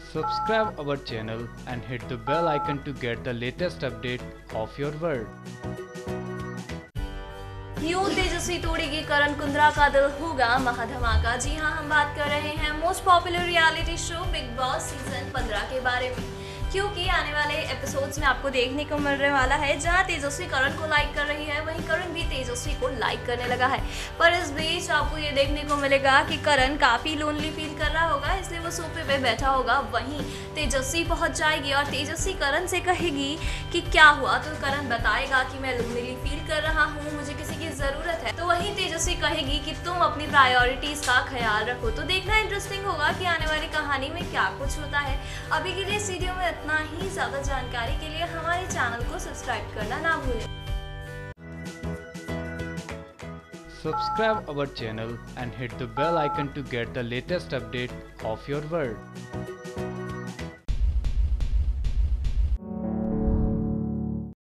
Subscribe our channel and hit the bell icon to get the latest update of your world. यूं तेजस्वी तोड़ेगी करण कुंद्रा का दिल होगा महाधमाका। जी हाँ, हम बात कर रहे हैं most popular reality show big boss season 15 के बारे में, क्योंकि आने वाले एपिसोड्स में आपको देखने को मिलने वाला है जहां तेजस्वी करण को लाइक कर रही है, वहीं करण भी तेजस्वी को लाइक करने लगा है। पर इस बीच आपको ये देखने को मिलेगा कि करण काफ़ी लोनली फील कर रहा होगा, इसलिए वो सोफे पे बैठा होगा। वहीं तेजस्वी पहुंच जाएगी और तेजस्वी करण से कहेगी कि क्या हुआ, तो करण बताएगा कि मैं लोनली फील कर रहा हूँ, मुझे किसी की ज़रूरत है। तो वहीं तेजस्वी कहेगी कि तुम अपनी प्रायोरिटीज़ का ख्याल रखो। तो देखना इंटरेस्टिंग होगा कि आने वाली कहानी में क्या कुछ होता है। अभी के लिए इस वीडियो में इतना ही। ज़्यादा जानकारी के लिए हमारे चैनल को सब्सक्राइब करना ना भूलें। Subscribe our channel and hit the bell icon to get the latest update of your world.